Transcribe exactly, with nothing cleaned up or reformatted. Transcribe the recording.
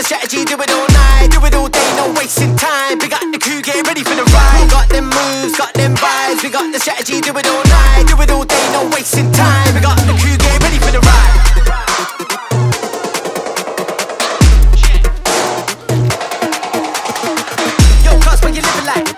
strategy, do it all night, do it all day, no wasting time. We got the crew, get ready for the ride. Got them moves, got them vibes. We got the strategy, do it all night, do it all day, no wasting time. We got the crew, get ready for the ride. Yo, cuz, what you living like?